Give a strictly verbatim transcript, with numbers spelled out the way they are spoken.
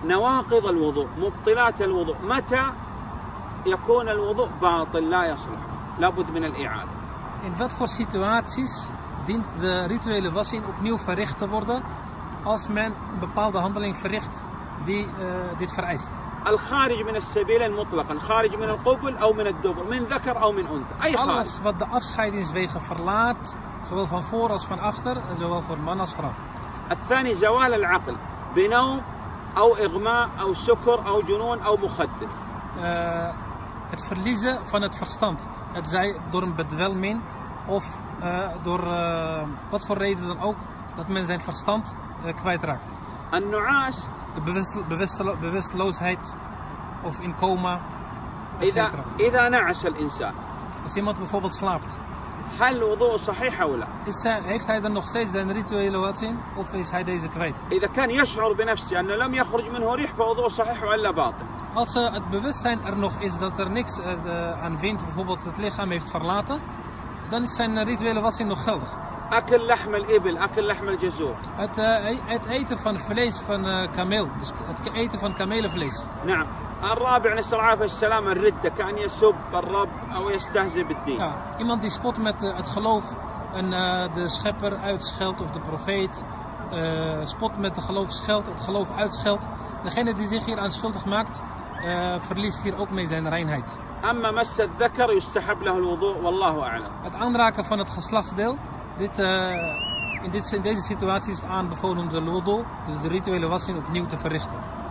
نواقض الوضوء، مبطلات الوضوء، متى يكون الوضوء باطل لا يصلح، لابد من الإعادة. In wat voor situaties dient de rituele wassing opnieuw verricht te worden als men een bepaalde handeling verricht die uh, dit vereist? الخارج من السبيلين مطلقا، خارج من القبل أو من الدبر، من ذكر أو من أنثى، أي خارج. Alles wat de afscheidingswegen verlaat, zowel van voor als van achter, en zowel voor man als vrouw. الثاني زوال العقل بنوم أو إغماء أو سكر أو جنون أو مخدر. Uh, het verliezen van het verstand. Het zij door een bedwelming of uh, door uh, wat voor reden dan ook dat men zijn verstand uh, kwijtraakt. النعاس De bewust, bewust, bewusteloosheid of in coma, et إذا cetera. إذا نعس الإنسان Als iemand bijvoorbeeld slaapt, هل الوضوء صحيح أو لا؟ is zij, heeft hij dan nog steeds zijn rituele wassing of is hij deze kwijt? إذا كان يشعر بنفسه أنه لم يخرج منه ريح فوضوء صحيح وإلا باطل. Als uh, het bewustzijn er nog is dat er niks uh, de, aan wind bijvoorbeeld het lichaam heeft verlaten, dan is zijn uh, rituele wassing nog geldig. أكل لحم الإبل، أكل لحم الجزور. Het, uh, het eten van vlees van uh, kameel, dus het eten van kamelenvlees. نعم. الرابع نسأل الله العافية السلامة الردة، كأن يسب الرب أو يستهزئ بالدين. Ja, iemand die spot met uh, het geloof en uh, de schepper uitscheldt of de profeet, uh, spot met het geloof, scheldt, het geloof uitscheldt. Degene die zich hier aan schuldig maakt, uh, verliest hier ook mee zijn reinheid. أما مس الذكر يستحب له الوضوء والله أعلم. Het aanraken van het geslachtsdeel, dit, uh, in, dit, in deze situatie is het aanbevolen om de wudu, dus de rituele wassing, opnieuw te verrichten.